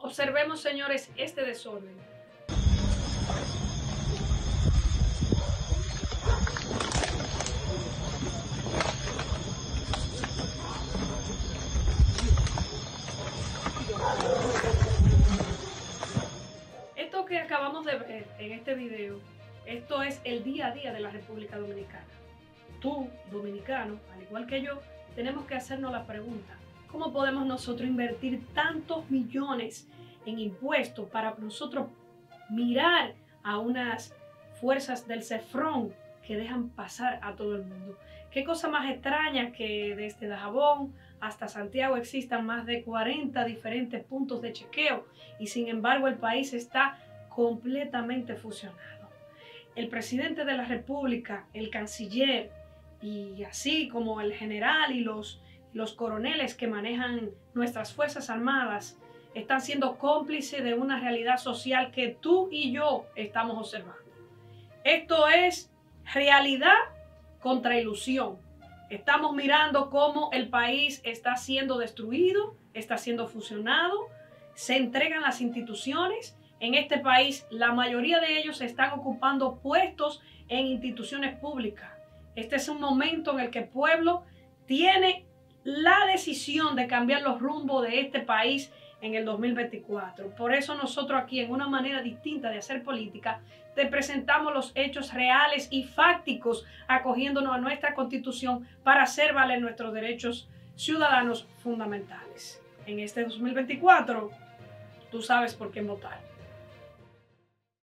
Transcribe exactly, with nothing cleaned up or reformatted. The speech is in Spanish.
Observemos, señores, este desorden. Esto que acabamos de ver en este video, esto es el día a día de la República Dominicana. Tú, dominicano, al igual que yo, tenemos que hacernos la pregunta: ¿cómo podemos nosotros invertir tantos millones en impuestos para nosotros mirar a unas fuerzas del Cefrón que dejan pasar a todo el mundo? ¿Qué cosa más extraña que desde Dajabón hasta Santiago existan más de cuarenta diferentes puntos de chequeo y sin embargo el país está completamente fusionado? El presidente de la República, el canciller y así como el general y los, los coroneles que manejan nuestras Fuerzas Armadas están siendo cómplices de una realidad social que tú y yo estamos observando. Esto es realidad contra ilusión. Estamos mirando cómo el país está siendo destruido, está siendo fusionado, se entregan las instituciones. En este país, la mayoría de ellos están ocupando puestos en instituciones públicas. Este es un momento en el que el pueblo tiene la decisión de cambiar los rumbos de este país en el dos mil veinticuatro. Por eso nosotros aquí, en una manera distinta de hacer política, te presentamos los hechos reales y fácticos, acogiéndonos a nuestra Constitución para hacer valer nuestros derechos ciudadanos fundamentales. En este dos mil veinticuatro, tú sabes por qué votar.